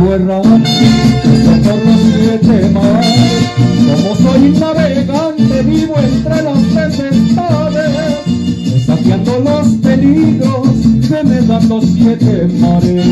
sigo errante por los 7 mares. Como soy un navegante, vivo entre las tempestades, desafiando los peligros que me dan los 7 mares.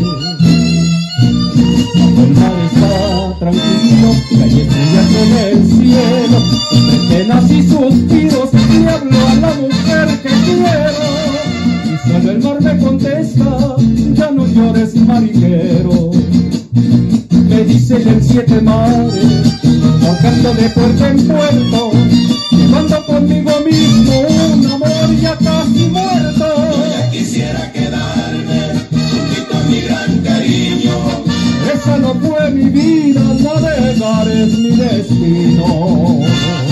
Cuando el mar está tranquilo y hay estrellas en el cielo, entre penas y suspiros le hablo a la mujer que quiero, y solo el mar me contesta: ya no llores, marinero. Me dicen en 7 mares, tocando de puerta en puerto, llevando conmigo mismo un amor ya casi muerto. Ya quisiera quedarme juntito a mi gran cariño. Esa no fue mi vida, navegar es mi destino.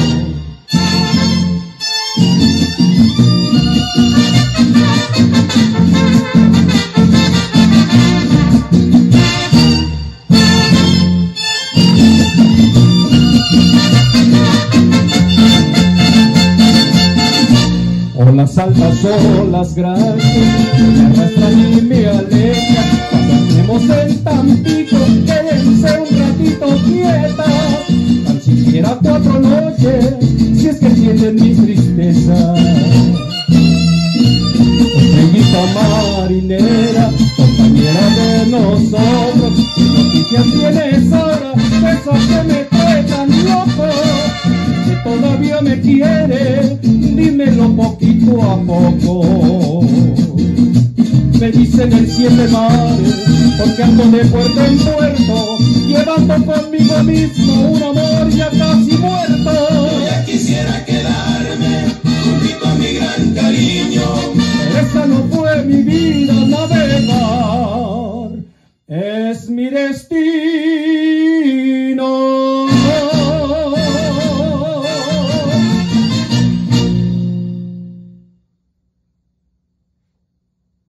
Olas altas, olas grandes, me arrastran y me alejan. Cuando andemos en Tampico, quédense un ratito quietas, tan siquiera 4 noches, si es que entienden mis tristezas. Estrellita marinera, compañera de nosotros, ¿qué noticias tienes ahora de esa que me trae tan loco? Que todavía me quiere, dímelo poquito a poco. Me dicen en 7 mares, porque ando de puerto en puerto, llevando conmigo mismo un amor ya casi muerto. Ya quisiera quedarme juntito a mi gran cariño. Esa no fue mi vida, navegar es mi destino.